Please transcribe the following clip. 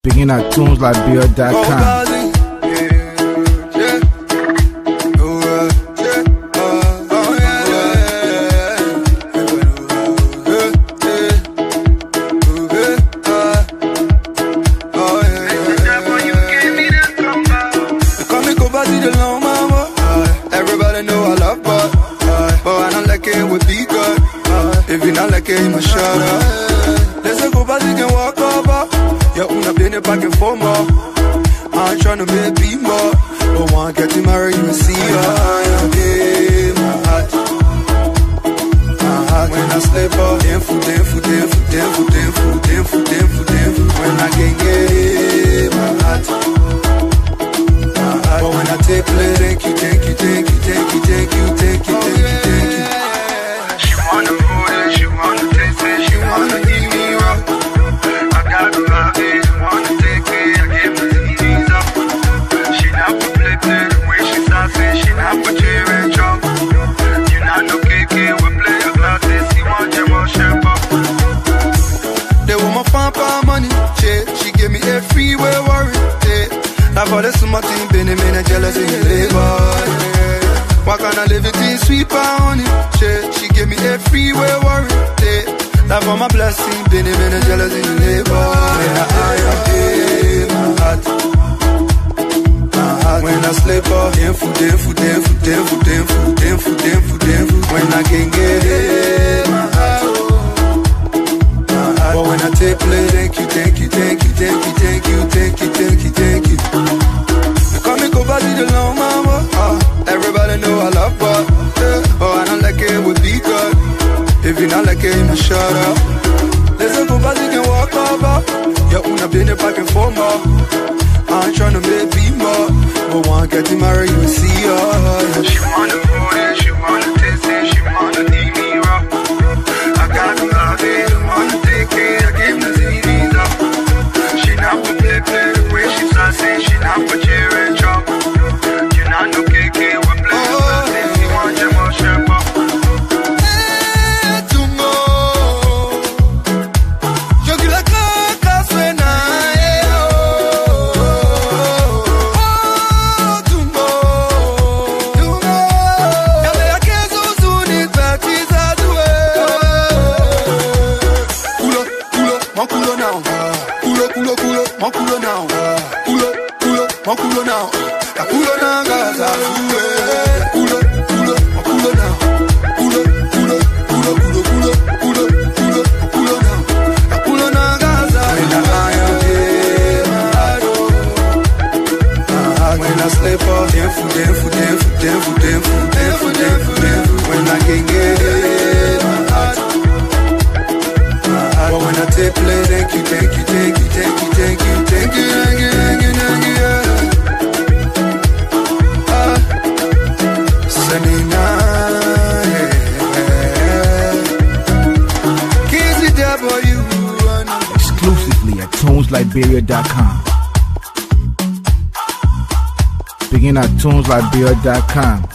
Begin at tuneslibeer.com. Everybody know I love but I don't like it with be good. If you not like it, you must shut up. Let's go back, you can walk over. Yeah, una been back and forth more. I'm tryna make be more. But one get you married, you will see her. Yeah, my heart. When I slip up, damn food. When I can't get it, my heart. But when I take play, thank you. She wanna hold it, she wanna taste it, she wanna eat me raw. I gotta love it, wanna take it, I give the TVs up. She not for play, the way she sassy, she not for cheer and drunk. You not no KK, we play your glasses, you want your worship up. They want my fan money, she give me a freeway worry, Now for the summer team, been a minute jealous in the labor, Why can't I live it in sweet honey? She give me a freeway worry, Now for my blessing, been a minute jealous in the labor. When I am my heart. When I slip up, damn food. When I can't get it, my heart. But when I take play, thank you. They call me go back to the long mama. Everybody know I love but I don't like it with be good. If you not like it, you must shut up. Let's go back, you can walk over. Yeah, una been back and forth more. I'm tryna make be more. But one get you married, you will see her. She wanna hold it, she wanna taste it, she wanna eat me raw. I gotta love it, wanna take it, I give the CDs up. She not for play, the way she sassy, she not for cheer and drop. You not no KK, we play your glasses, you want your worship up. Culo now, culo now, Gaza. Culo now. Culo now. Culo now, Gaza. When I slip up, damn food. When I can't get it, my heart. But when I take play, thank you. Exclusively at tuneslibeer.com. Begin at tuneslibeer.com.